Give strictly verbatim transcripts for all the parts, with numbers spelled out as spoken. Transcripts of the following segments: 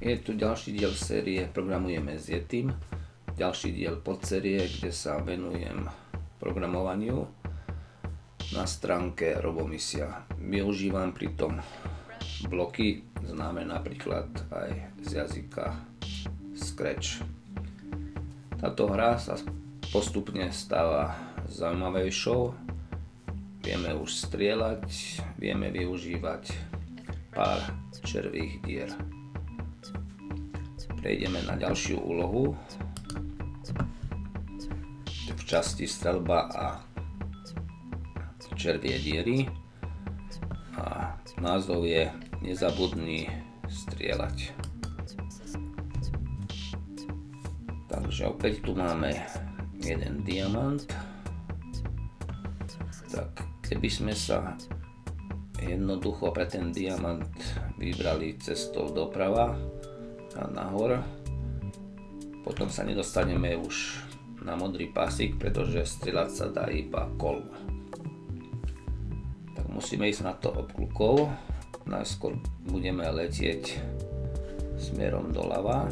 Je tu ďalší diel série Programujeme s Yetim, ďalší diel podsérie, kde sa venujem programovaniu na stránke Robomisia. Využívam pritom bloky známe napríklad aj z jazyka Scratch. Táto hra sa postupne stáva zaujímavejšou. Vieme už strieľať, vieme využívať pár červých dier. Prejdeme na ďalšiu úlohu v časti streľba a červie diery a názov je Nezabudni strieľať. Takže opäť tu máme jeden diamant. Tak keby sme sa jednoducho pre ten diamant vybrali cestou doprava a nahor, potom sa nedostaneme už na modrý pásik, pretože strieľať sa dá iba kolom. Tak musíme ísť na to obklukou. Najskôr budeme letieť smerom doľava.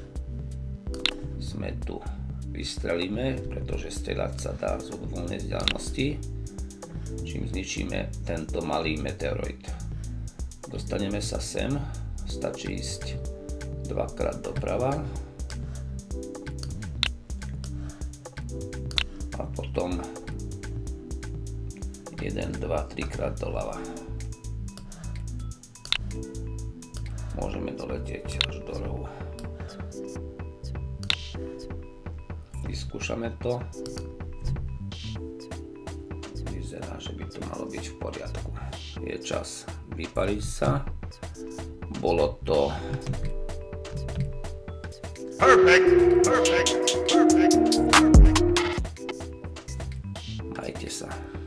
Sme tu vystrelíme, pretože strieľať sa dá z voľnej vzdialenosti, čím zničíme tento malý meteoroid. Dostaneme sa sem, stačí ísť dvakrát doprava a potom jeden, dva, tri krát doľava. Môžeme doletieť až do rohu. Vyskúšame to. Vyzerá, že by to malo byť v poriadku. Je čas vypaliť sa. Bolo to perfect, perfect, perfect, perfect. Majte sa.